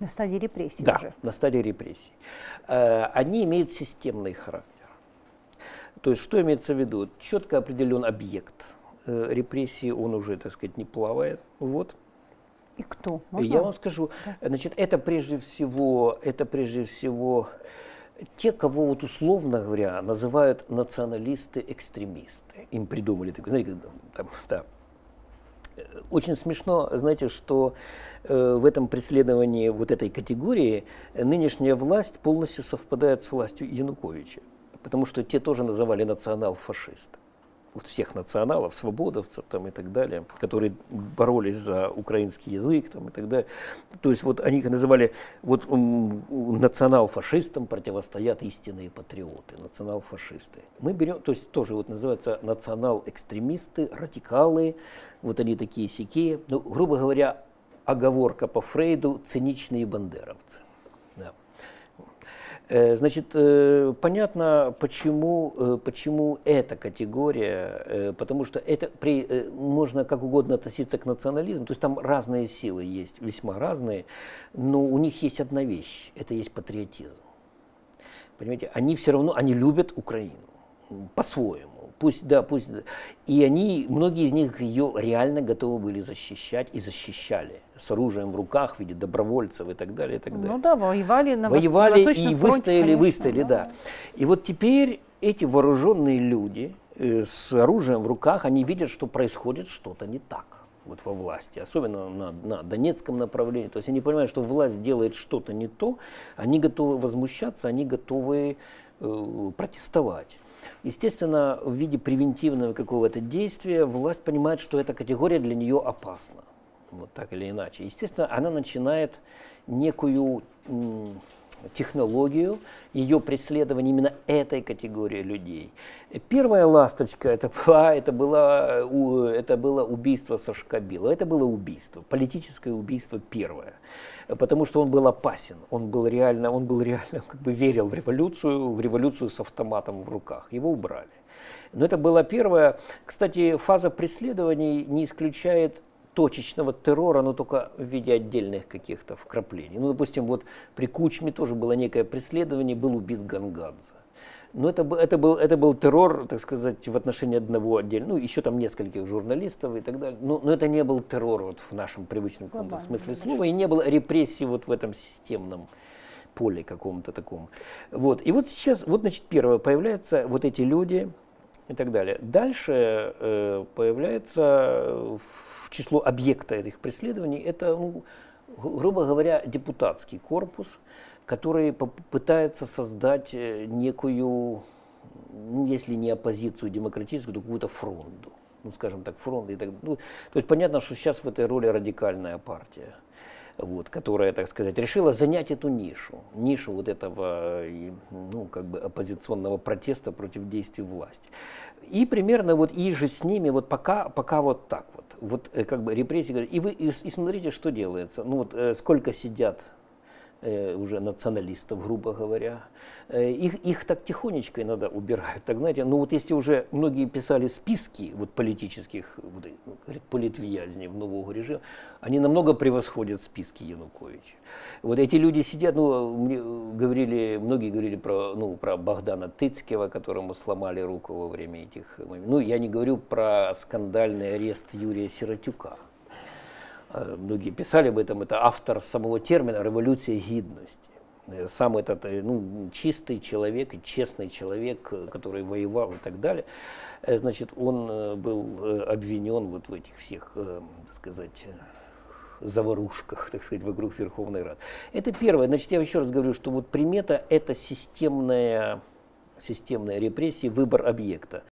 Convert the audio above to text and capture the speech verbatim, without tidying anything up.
На стадии репрессий Да, уже. на стадии репрессий. Э, они имеют системный характер. То есть, что имеется в виду? Четко определен объект э, репрессии, он уже, так сказать, не плавает. Вот. И кто? Можно? Я вам скажу, Да. значит, это прежде всего, это прежде всего те, кого вот условно говоря называют националисты-экстремисты. Им придумали такое, знаете, там, да. Очень смешно, знаете, что э, в этом преследовании вот этой категории нынешняя власть полностью совпадает с властью Януковича, потому что те тоже называли национал-фашистов. Вот всех националов, свободовцев там, и так далее, которые боролись за украинский язык там, и так далее. То есть вот они их называли вот, национал-фашистам противостоят истинные патриоты, национал-фашисты. Мы берем, то есть тоже вот называются национал-экстремисты, радикалы, вот они такие сякие. Ну, грубо говоря, оговорка по Фрейду, циничные бандеровцы. Да. Значит, понятно, почему, почему эта категория, потому что это при, можно как угодно относиться к национализму, то есть там разные силы есть, весьма разные, но у них есть одна вещь, это есть патриотизм. Понимаете, они все равно, они любят Украину по-своему. Пусть, да, пусть, и они, многие из них ее реально готовы были защищать и защищали с оружием в руках в виде добровольцев и так далее, и так далее. Ну да, воевали на воевали Восточном и фронте, выстояли, конечно, выстояли, да. да. И вот теперь эти вооруженные люди э, с оружием в руках, они видят, что происходит что-то не так вот во власти, особенно на, на Донецком направлении. То есть они понимают, что власть делает что-то не то, они готовы возмущаться, они готовы э, протестовать. Естественно, в виде превентивного какого-то действия власть понимает, что эта категория для нее опасна. Вот так или иначе. Естественно, она начинает некую м, технологию ее преследования именно этой категории людей. Первая ласточка это была, это было, это было убийство Сашка Белого. Это было убийство, политическое убийство первое. Потому что он был опасен, он был реально, он был реально, как бы верил в революцию, в революцию с автоматом в руках. Его убрали. Но это была первая. Кстати, фаза преследований не исключает точечного террора, но только в виде отдельных каких-то вкраплений. Ну, допустим, вот при Кучме тоже было некое преследование, был убит Гангадзе. Но это, это, был, это был террор, так сказать, в отношении одного отдельного, ну, еще там нескольких журналистов и так далее. Но, но это не был террор вот, в нашем привычном каком-то смысле слова, и не было репрессий вот в этом системном поле каком-то таком. Вот. И вот сейчас, вот, значит, первое, появляются вот эти люди и так далее. Дальше э, появляется в число объекта этих преследований, это, ну, грубо говоря, депутатский корпус, который пытается создать некую, ну, если не оппозицию демократическую, то какую-то фронту. Ну, скажем так, фронт. И так, ну, то есть понятно, что сейчас в этой роли радикальная партия, вот, которая, так сказать, решила занять эту нишу, нишу вот этого, ну, как бы оппозиционного протеста против действий власти. И примерно вот и же с ними вот пока, пока вот так вот, вот как бы репрессии. И вы и, и смотрите, что делается. Ну вот э, сколько сидят э, уже националистов, грубо говоря. Э, их, их так тихонечко иногда убирают. Так знаете, ну вот если уже многие писали списки вот политических вот, говорит, политвязней в нового режима, они намного превосходят списки Януковича. Вот эти люди сидят, ну, мне говорили, многие говорили про, ну, про Богдана Тыцкего, которому сломали руку во время этих, ну, я не говорю про скандальный арест Юрия Сиротюка. Многие писали об этом, это автор самого термина «революция гидности». Сам этот, ну, чистый человек и честный человек, который воевал и так далее, значит, он был обвинен вот в этих всех, так сказать, заварушках, так сказать, вокруг Верховной Рады. Это первое. Значит, я еще раз говорю, что вот примета – это системная, системная репрессия, выбор объекта.